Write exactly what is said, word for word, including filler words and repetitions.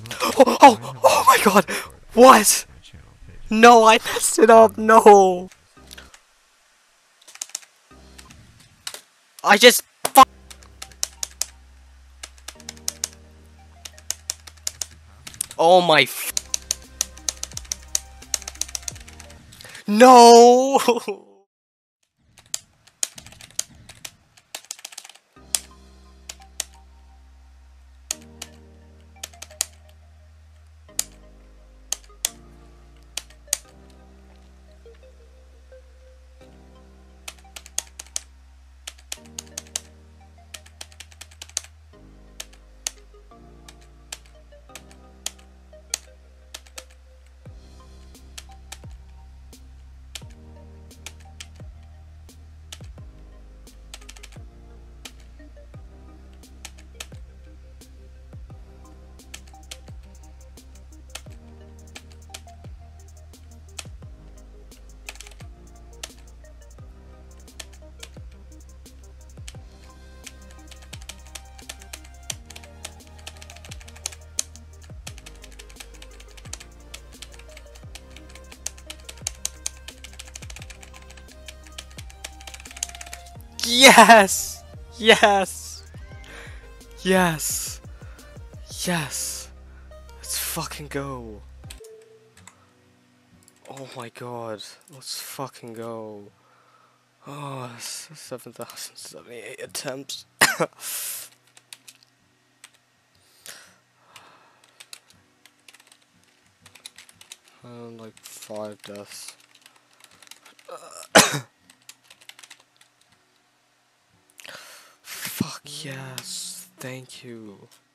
Oh, oh, oh my god! What? No, I messed it up, no! I just fu- Oh my f- No! Yes! Yes! Yes! Yes! Let's fucking go. Oh my god. Let's fucking go. Oh, seven thousand seventy-eight attempts. And like five deaths. Fuck yes. Thank you.